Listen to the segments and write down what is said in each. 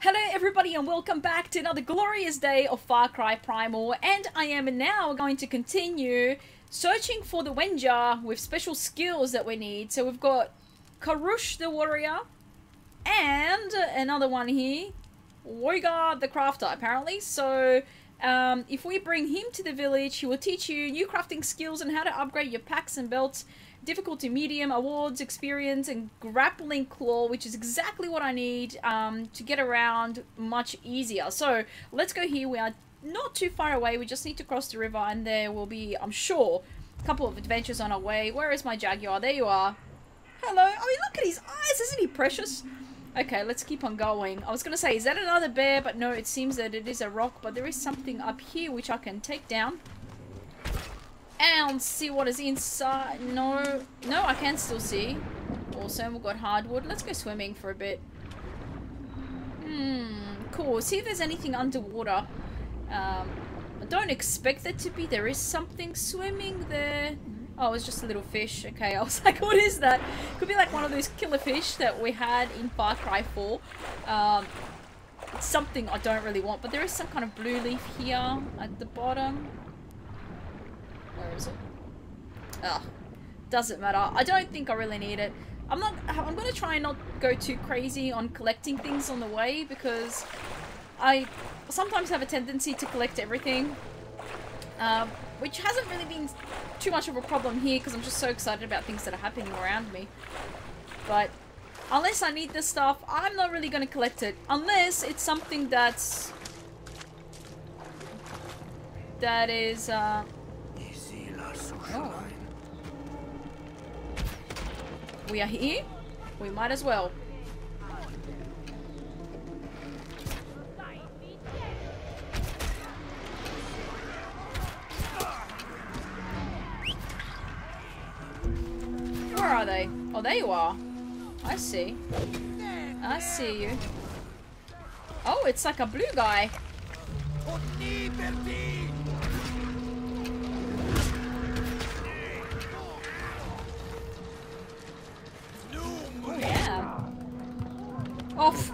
Hello everybody and welcome back to another glorious day of Far Cry Primal, and I am now going to continue searching for the Wenja with special skills that we need. So we've got Karush the Warrior and another one here, Woigar the Crafter apparently. So if we bring him to the village, he will teach you new crafting skills and how to upgrade your packs and belts. Difficulty medium, awards, experience, and grappling claw, which is exactly what I need to get around much easier. So let's go here. We are not too far away. We just need to cross the river and there will be, I'm sure, a couple of adventures on our way. Where is my Jaguar? There you are. Hello. Oh, look at his eyes. Isn't he precious? Okay, let's keep on going. I was going to say, is that another bear? But no, it seems that it is a rock. But there is something up here which I can take down. And see what is inside. No, I can still see. Awesome, we've got hardwood. Let's go swimming for a bit. Cool. See if there's anything underwater. I don't expect there to be. There is something swimming there. Oh, it's just a little fish. Okay, I was like, what is that? Could be like one of those killer fish that we had in Far Cry 4. It's something I don't really want, but there is some kind of blue leaf here at the bottom. Where is it? Oh, doesn't matter. I don't think I really need it. I'm gonna try and not go too crazy on collecting things on the way because I sometimes have a tendency to collect everything, which hasn't really been too much of a problem here because I'm just so excited about things that are happening around me. But unless I need this stuff, I'm not really gonna collect it unless it's something that is oh. We are here. We might as well. Where are they? Oh, there you are. I see. I see you. Oh, it's like a blue guy. Off.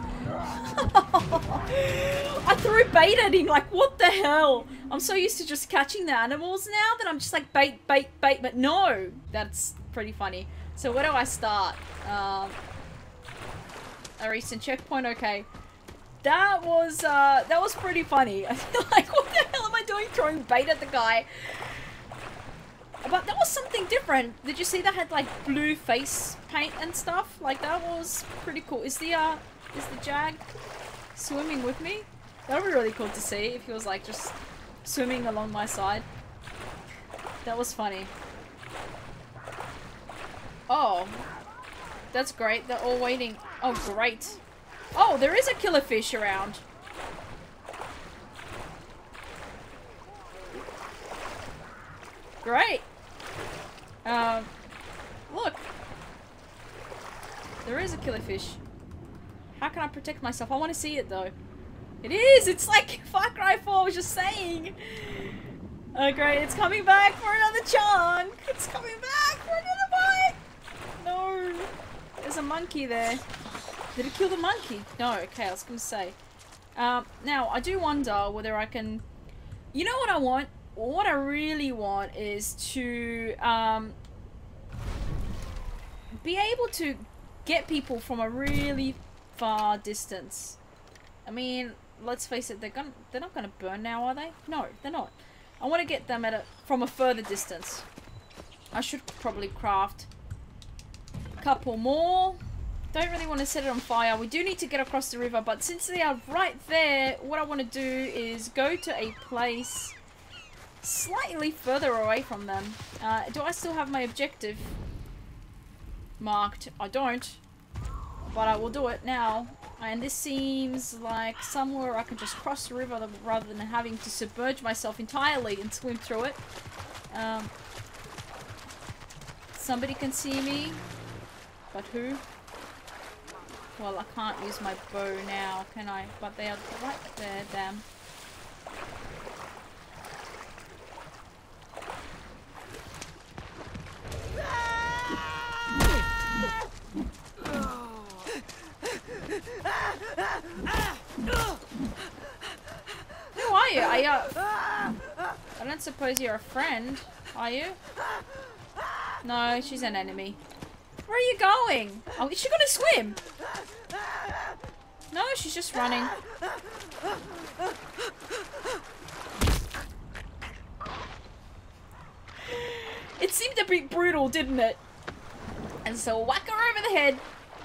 I threw bait at him, like what the hell? I'm so used to just catching the animals now that I'm just like bait, but no. That's pretty funny. So where do I start? A recent checkpoint, okay. That was pretty funny. I feel like, what the hell am I doing throwing bait at the guy? But that was something different. Did you see that had like blue face paint and stuff? Like that was pretty cool. Is the Jag swimming with me? That would be really cool to see if he was like just swimming along my side. That was funny. Oh, that's great. They're all waiting. Oh, great. Oh, there is a killer fish around. Great. Look. There is a killer fish. How can I protect myself? I want to see it though. It is! It's like Far Cry 4, I was just saying. Oh great, it's coming back for another chunk. It's coming back for another bite. No. There's a monkey there. Did it kill the monkey? No, okay, I was going to say. Now, I do wonder whether I can... You know what I want? What I really want is to be able to get people from a really far distance. I mean, let's face it, they're not gonna burn now, are they? No, they're not. I want to get them from a further distance. I should probably craft a couple more. Don't really want to set it on fire. We do need to get across the river, but since they are right there, what I want to do is go to a place slightly further away from them. Do I still have my objective marked? I don't, but I will do it now. And this seems like somewhere I can just cross the river rather than having to submerge myself entirely and swim through it. Somebody can see me, but who? Well, I can't use my bow now, can I? But they are right there, damn. Who are you? Are you... I don't suppose you're a friend, are you? No, she's an enemy. Where are you going? Oh, is she gonna swim? No, she's just running. It seemed a bit brutal, didn't it? And so whack her over the head.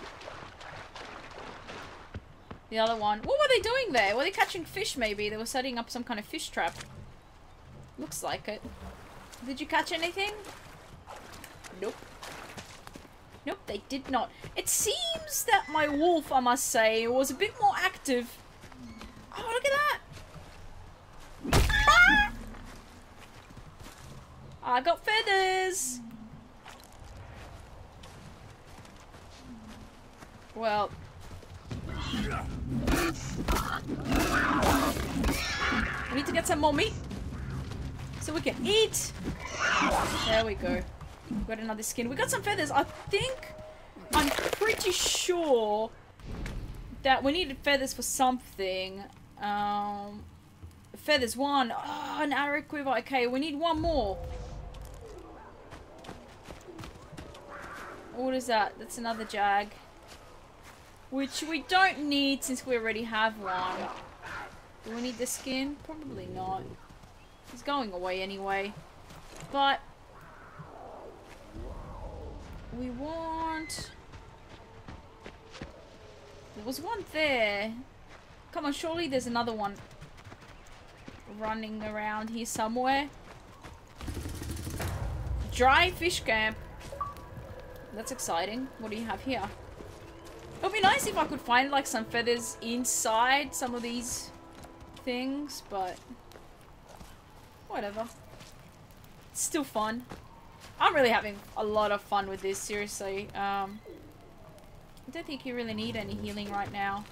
The other one. What were they doing there? Were they catching fish maybe? They were setting up some kind of fish trap. Looks like it. Did you catch anything? Nope. Nope, they did not. It seems that my wolf, I must say, was a bit more active. Oh, look at that. Ah! I got feathers. Well. We need to get some more meat so we can eat. There we go. Got another skin. We got some feathers. I'm pretty sure that we needed feathers for something. Feathers 1. Oh, an arrow quiver. Okay, we need 1 more. What is that? That's another jag. Which we don't need since we already have one. Do we need the skin? Probably not. It's going away anyway. But we want... There was one there. Come on, surely there's another one running around here somewhere. Dry fish camp. That's exciting. What do you have here? It would be nice if I could find like some feathers inside some of these things, but whatever. It's still fun. I'm really having a lot of fun with this, seriously. I don't think you really need any healing right now.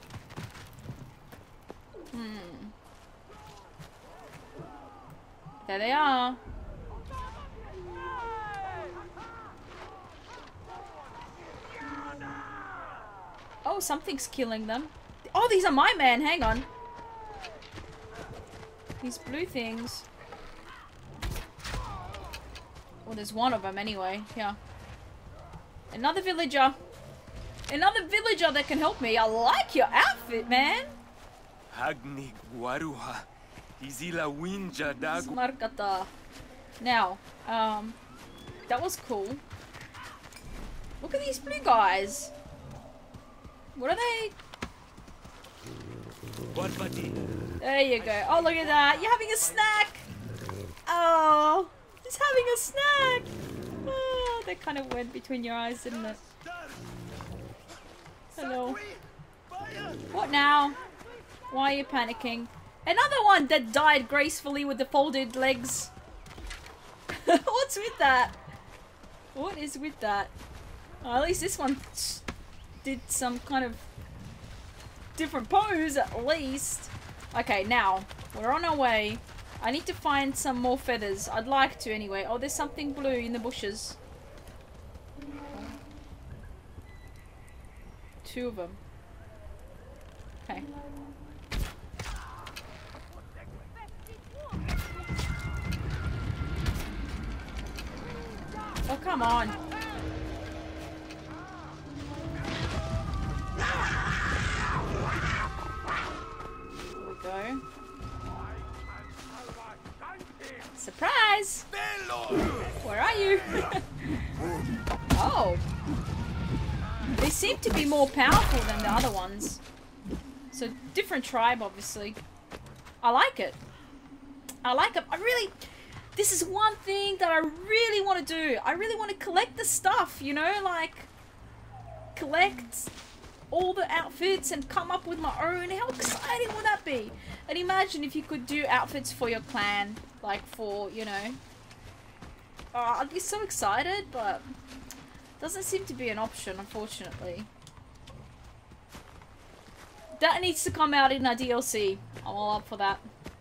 There they are. Oh, something's killing them. Oh, these are my men. Hang on. These blue things. Well, there's one of them anyway. Yeah. Another villager. Another villager that can help me. I like your outfit, man. Hagni Waruha. Izila Winja Dagu. Smarkata. Now, that was cool. Look at these blue guys. What are they? There you go. Oh, look at that. You're having a snack. Oh, he's having a snack. Oh, that kind of went between your eyes, didn't it? Hello. What now? Why are you panicking? Another one that died gracefully with the folded legs. What's with that? What is with that? Oh, at least this one did some kind of different pose at least. Okay, now we're on our way. I need to find some more feathers. I'd like to anyway. Oh, there's something blue in the bushes. 2 of them. Okay. Oh, come on. There we go. Surprise! Where are you? Oh. They seem to be more powerful than the other ones. So, different tribe, obviously. I like it. I like it. This is one thing that I really want to do. I really want to collect the stuff, you know? Like, collect all the outfits and come up with my own. How exciting would that be? And imagine if you could do outfits for your clan. Like, for, you know... Oh, I'd be so excited, but... doesn't seem to be an option, unfortunately. That needs to come out in a DLC. I'm all up for that.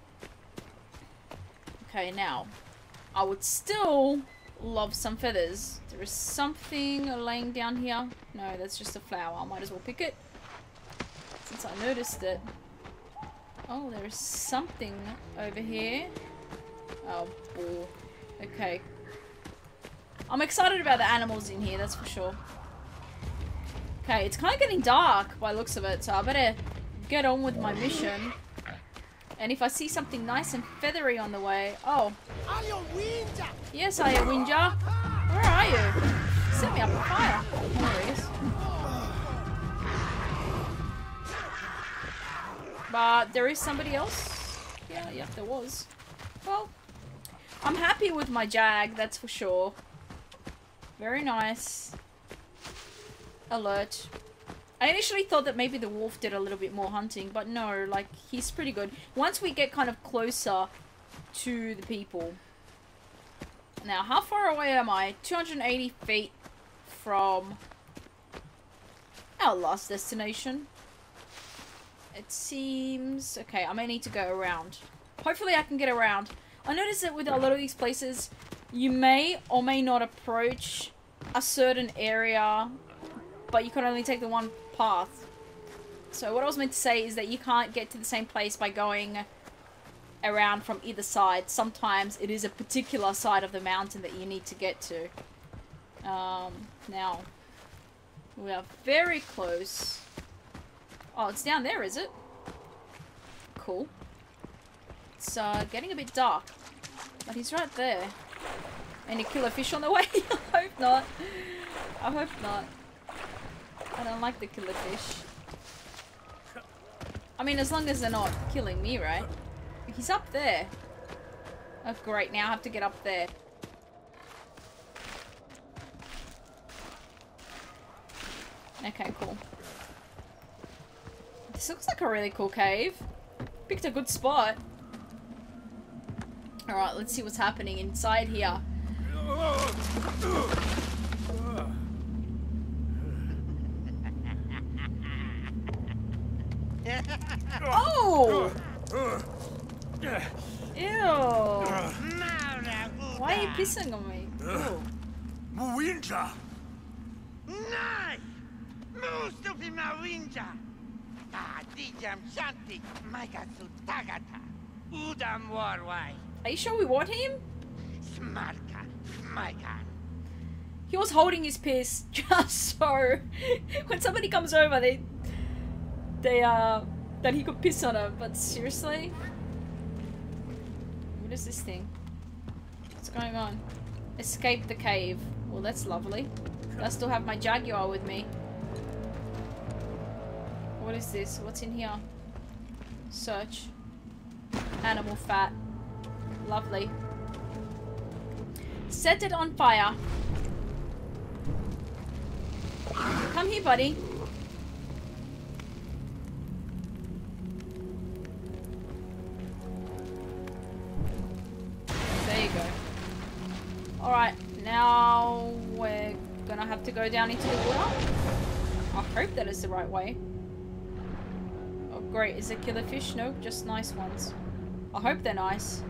Okay, now. I would still love some feathers. There is something laying down here. No, that's just a flower. I might as well pick it. Since I noticed it. Oh, there's something over here. Oh, bull. Okay. I'm excited about the animals in here, that's for sure. Okay, it's kind of getting dark by the looks of it, so I better get on with my mission. And if I see something nice and feathery on the way... Oh. Yes, Ayawinja. Where are you? Set me up on fire. There he is. But there is somebody else? Yeah, yep, there was. Well, I'm happy with my Jag, that's for sure. Very nice. Alert. I initially thought that maybe the wolf did a little bit more hunting, but no, like, he's pretty good. Once we get kind of closer to the people. Now, how far away am I? 280 feet from our last destination. It seems... Okay, I may need to go around. Hopefully I can get around. I noticed that with a lot of these places, you may or may not approach a certain area, but you can only take the one path. So what I was meant to say is that you can't get to the same place by going around from either side. Sometimes it is a particular side of the mountain that you need to get to. Now, we are very close. Oh, it's down there, is it? Cool. It's getting a bit dark. But he's right there. Any killer fish on the way? I hope not. I hope not. I don't like the killer fish. I mean, as long as they're not killing me, right? He's up there. Oh, great. Now I have to get up there. Okay, cool. This looks like a really cool cave. Picked a good spot. Alright, let's see what's happening inside here. Oh! Ew! Why are you pissing on me? Ew. Mawinja! Nice! Mustupi Mawinja! Ah, Dijam Shanti, Maikatsu Tagata, Udam Warwai. Are you sure we want him? Smarka, Maikan. He was holding his piss just so when somebody comes over, that he could piss on him. But seriously, what is this thing? What's going on? Escape the cave. Well, that's lovely. I still have my Jaguar with me. What is this? What's in here? Search. Animal fat. Lovely. Set it on fire. Come here, buddy. There you go. Alright, now we're gonna have to go down into the water. I hope that is the right way. Oh great, is it killer fish? Nope, just nice ones. I hope they're nice.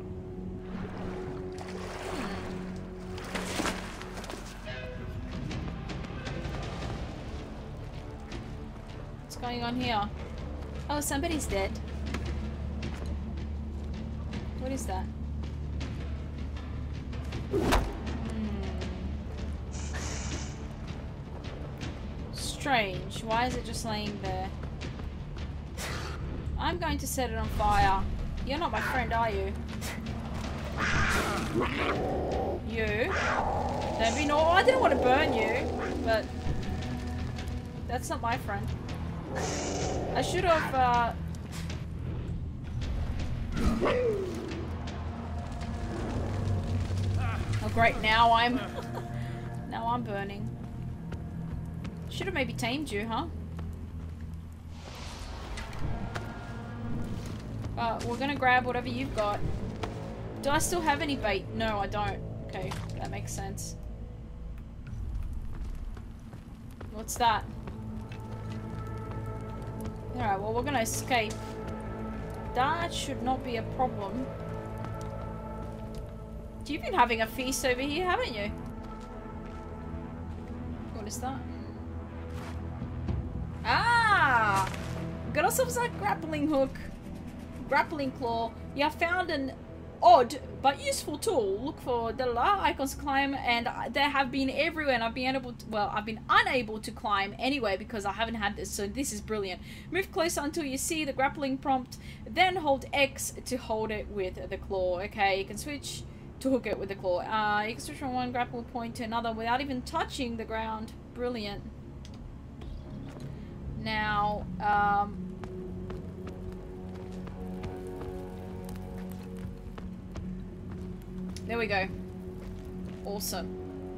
What's going on here? Oh, somebody's dead. What is that? Strange. Why is it just laying there? I'm going to set it on fire. You're not my friend, are you? You? Don't be naughty. Oh, I didn't want to burn you, but that's not my friend. I should have, Oh great, now I'm now I'm burning. Should have maybe tamed you, huh? We're gonna grab whatever you've got. Do I still have any bait? No, I don't. Okay, that makes sense. What's that? Alright, well, we're gonna escape. That should not be a problem. You've been having a feast over here, haven't you? What is that? Ah! Got ourselves a grappling hook. grappling claw. You have found an odd but useful tool. Look for the icons to climb, and they have been everywhere, and I've been able to, well, I've been unable to climb anyway because I haven't had this, so this is brilliant. Move closer until you see the grappling prompt, then hold X to hold it with the claw. Okay, you can switch to hook it with the claw. You can switch from one grapple point to another without even touching the ground. Brilliant. Now, there we go. Awesome.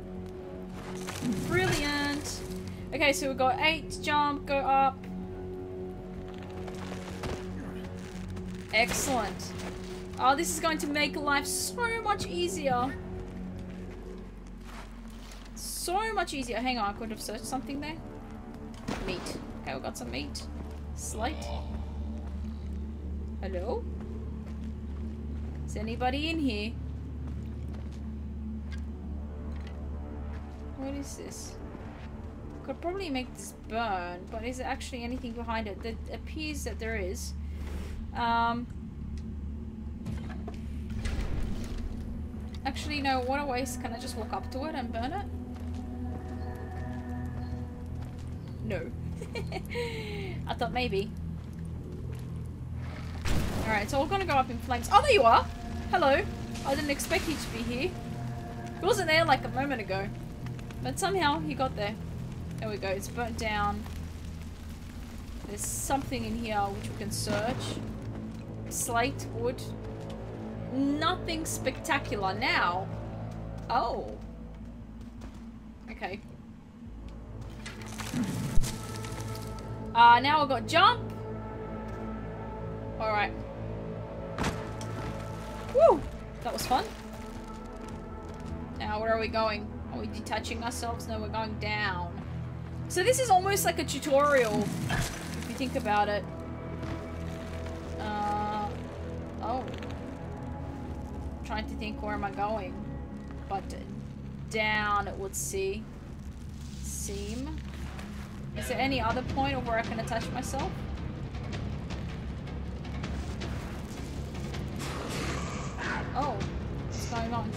Brilliant. Okay, so we've got 8 jump, go up. Excellent. Oh, this is going to make life so much easier. So much easier. Hang on, I could have searched something there. Meat. Okay, we got some meat. Slate. Hello? Is anybody in here? What is this? Could probably make this burn, but is there actually anything behind it? It appears that there is. Actually, no, what a waste. Can I just walk up to it and burn it? No. I thought maybe. Alright, so we're gonna go up in flames. Oh, there you are! Hello! I didn't expect you to be here. He wasn't there like a moment ago. But somehow he got there. There we go, it's burnt down. There's something in here which we can search. Slate, wood. Nothing spectacular now. Oh. Okay. Now I've got jump. Alright. Woo! That was fun. Now where are we going? Are we detaching ourselves? No, we're going down. So this is almost like a tutorial, if you think about it. Oh. Trying to think, where am I going? But down it would seem. Is there any other point of where I can attach myself? Oh, what's going on?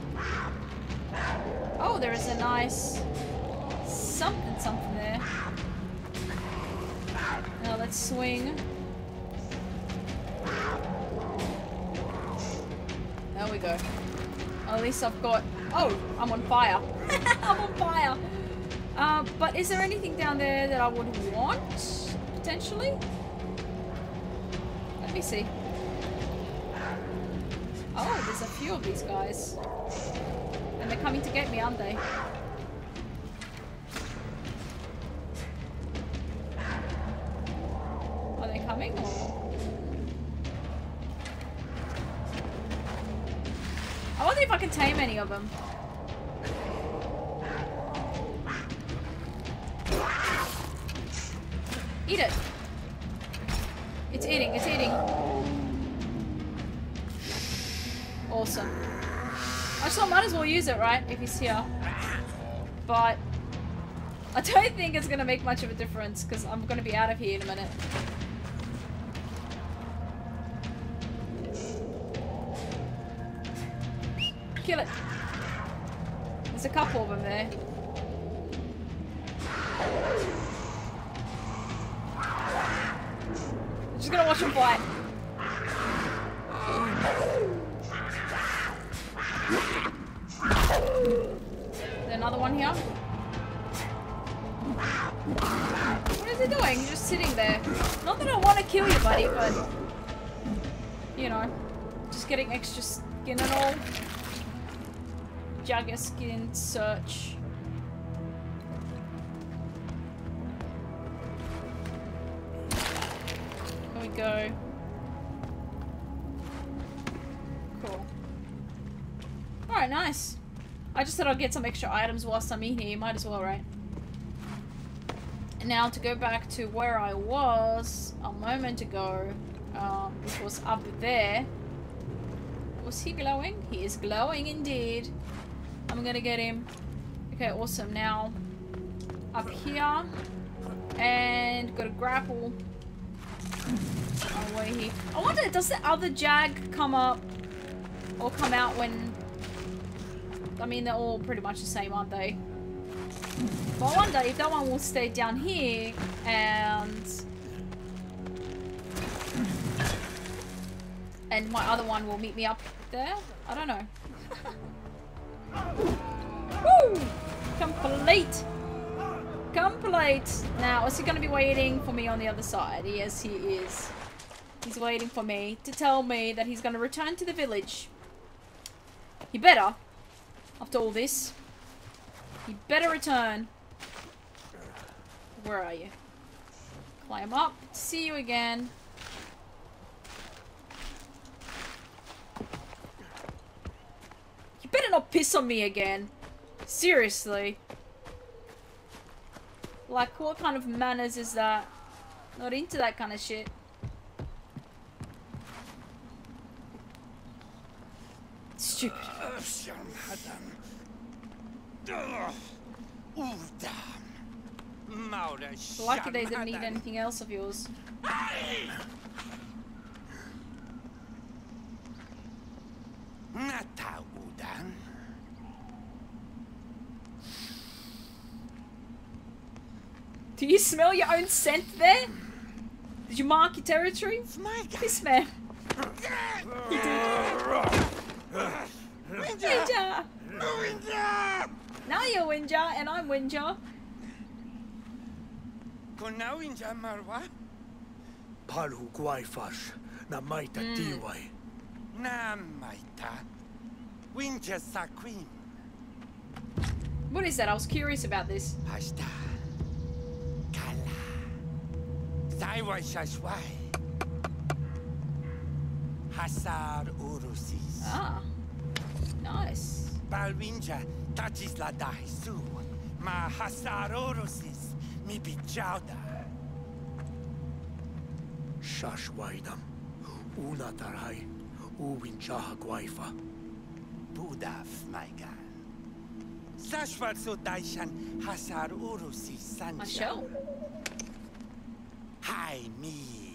Oh, there is a nice something there. Now let's swing. There we go. At least I've got... Oh, I'm on fire. I'm on fire. But is there anything down there that I would want? Potentially? Let me see. Oh, there's a few of these guys. And they're coming to get me, aren't they? Are they coming or... I wonder if I can tame any of them. Eat it. It's eating, it's eating. Awesome. I just might as well use it, right? If he's here. But I don't think it's gonna make much of a difference because I'm gonna be out of here in a minute. Kill it. There's a couple of them there. I'm just gonna watch them fight. Is there another one here? What is he doing? He's just sitting there. Not that I want to kill you, buddy, but... You know. Just getting extra skin and all. Jagger skin search. There we go. Cool. Alright, nice. I just thought I'd get some extra items whilst I'm in here. Might as well, right? And now to go back to where I was a moment ago, which was up there. Was he glowing? He is glowing indeed. I'm gonna get him. Okay, awesome. Now, up here. And got a grapple. Oh, wait here. I wonder, does the other Jag come up or come out when... I mean, they're all pretty much the same, aren't they? But I wonder if that one will stay down here and my other one will meet me up there? I don't know. Woo! Complete! Complete! Now, is he going to be waiting for me on the other side? Yes, he is. He's waiting for me to tell me that he's going to return to the village. He better. After all this. He better return. Where are you? Climb up. See you again. You better not piss on me again. Seriously. Like, what kind of manners is that? Not into that kind of shit. Stupid. Lucky they didn't need anything else of yours. Do you smell your own scent there? Did you mark your territory? This man. He did. Winja! Now you're Winja, and I'm Winja. Kona Winja marwa? Palu guaifash, na maita tiwai. Na maita. Winja saquim. What is that? I was curious about this. Hasta. Kala. Saiwai shashwai. Hasar urusis. Ah. Nice. Balwinja touches la dahisu. Ma hasar urusis. Mi bijauda. Shashwaidam. Una tarai. Uwinjaha guaifa. Budaf, my god. Sashwar so daishan hasar urusis sanja. My shell. Hi me.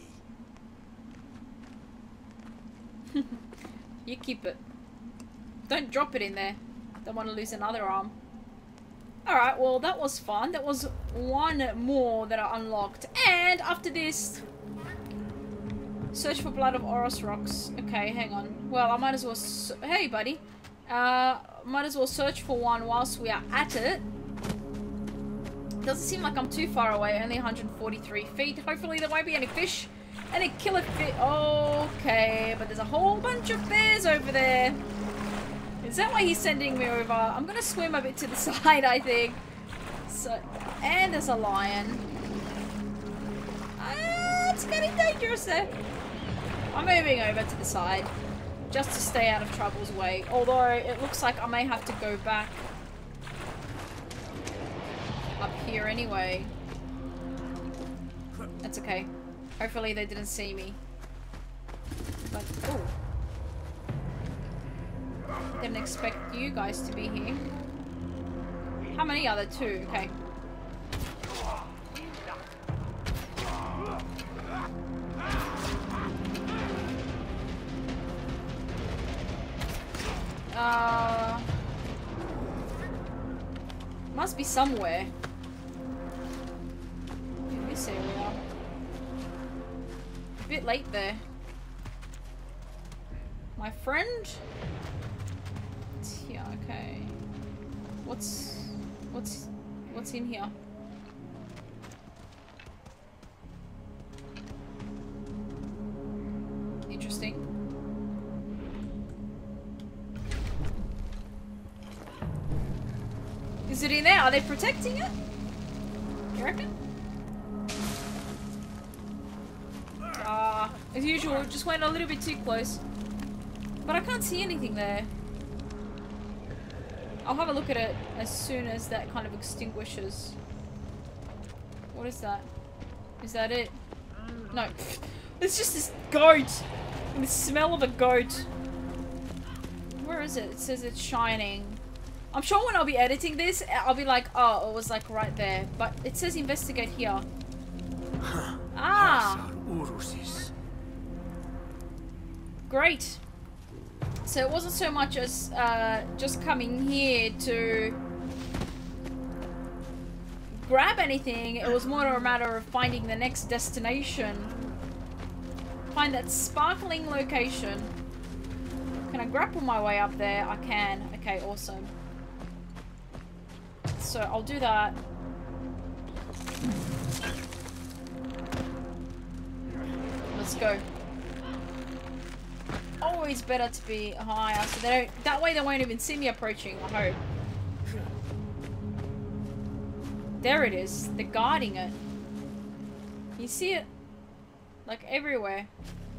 You keep it. Don't drop it in there. Don't want to lose another arm. Alright, well that was fun. That was one more that I unlocked. And after this... Search for blood of Oros rocks. Okay, hang on. Well, I might as well... Hey, buddy. Might as well search for one whilst we are at it. Doesn't seem like I'm too far away. Only 143 feet. Hopefully there won't be any fish. Any killer fish. Okay, but there's a whole bunch of bears over there. Is that why he's sending me over? I'm gonna swim a bit to the side, I think. So, and there's a lion. It's getting dangerous there. I'm moving over to the side. Just to stay out of trouble's way. Although, it looks like I may have to go back up here anyway. That's okay. Hopefully they didn't see me. But, ooh. Didn't expect you guys to be here. How many are there? 2? Okay. Must be somewhere. In this area. A bit late there. My friend? It's here, okay. What's in here? Interesting. Is it in there? Are they protecting it? You reckon? As usual, just went a little bit too close. But I can't see anything there. I'll have a look at it as soon as that kind of extinguishes. What is that? Is that it? No. It's just this goat! And the smell of a goat. Where is it? It says it's shining. I'm sure when I'll be editing this, I'll be like, oh, it was like right there. But it says investigate here. Ah! Urusis. Great. So it wasn't so much as just coming here to grab anything. It was more a matter of finding the next destination. Find that sparkling location. Can I grapple my way up there? I can. Okay, awesome. So I'll do that. Let's go. Always better to be higher, so they don't. That way, they won't even see me approaching. I hope. There it is. They're guarding it. You see it, like everywhere.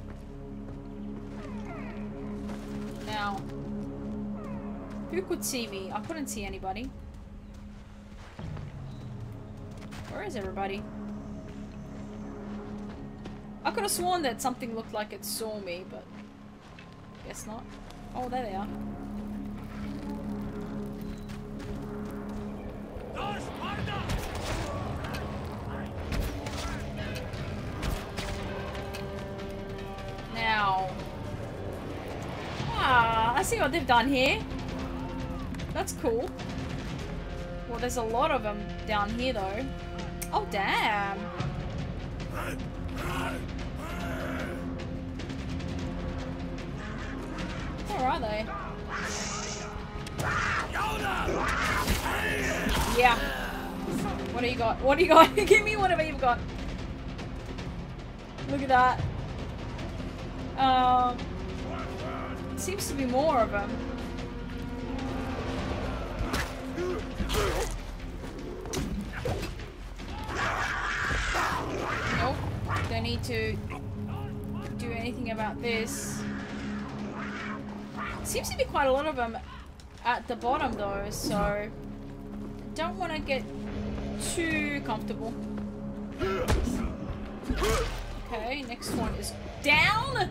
Now, who could see me? I couldn't see anybody. Where is everybody? I could have sworn that something looked like it saw me, but guess not. Oh, there they are. Now. Ah, I see what they've done here. That's cool. Well, there's a lot of them down here, though. Oh, damn. Where are they? Yeah. What do you got? What do you got? Give me whatever you've got. Look at that. Seems to be more of them. Nope. Don't need to do anything about this. Seems to be quite a lot of them at the bottom though, so don't want to get too comfortable. Okay, next one is down.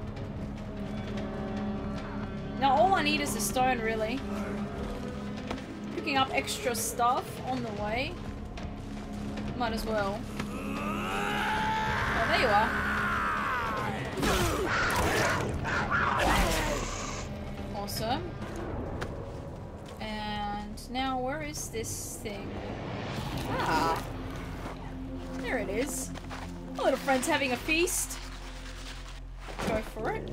Now all I need is a stone, really. Picking up extra stuff on the way. Might as well. Oh, there you are. Awesome. And now where is this thing? Ah. There it is. My little friend's having a feast. Go for it.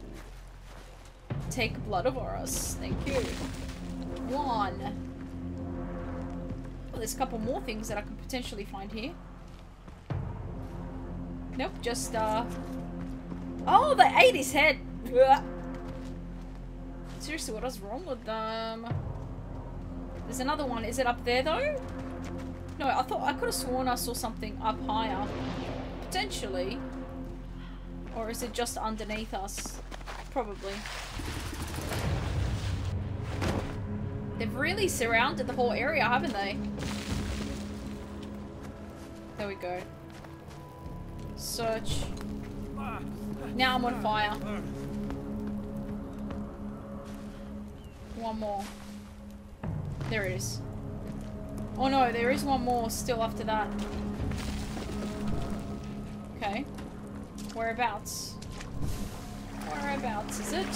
Take blood of Oros. Thank you. One. Well, there's a couple more things that I could potentially find here. Nope, just oh, they ate his head. Ugh. Seriously, what is wrong with them? There's another one. Is it up there though? No, I thought I could have sworn I saw something up higher. Potentially. Or is it just underneath us? Probably. They've really surrounded the whole area, haven't they? There we go. Search. Now I'm on fire. One more. There it is. Oh no, there is one more still after that. Okay. Whereabouts? Whereabouts is it?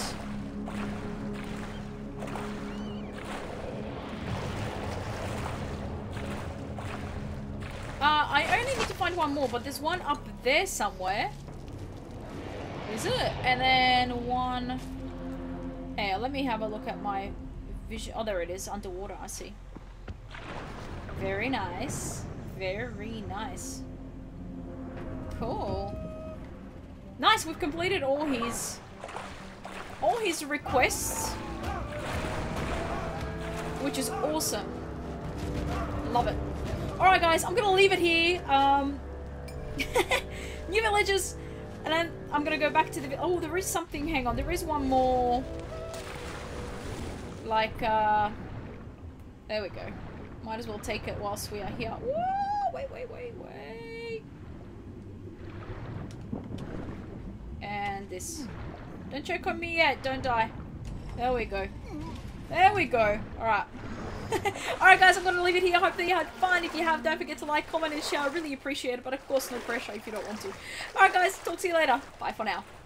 I only need to find one more, but there's one up there somewhere. Is it? And then one... Hey, let me have a look at my vision. Oh, there it is. Underwater, I see. Very nice. Very nice. Cool. Nice, we've completed all his requests. Which is awesome. Love it. Alright guys, I'm gonna leave it here. New villages. And then I'm gonna go back to the... Oh, there is something. Hang on. There is one more. Like, there we go. Might as well take it whilst we are here. Whoa! Wait. And this. Don't choke on me yet. Don't die. There we go. There we go. Alright. Alright guys, I'm going to leave it here. Hope that you had fun. If you have, don't forget to like, comment and share. I really appreciate it, but of course no pressure if you don't want to. Alright guys, talk to you later. Bye for now.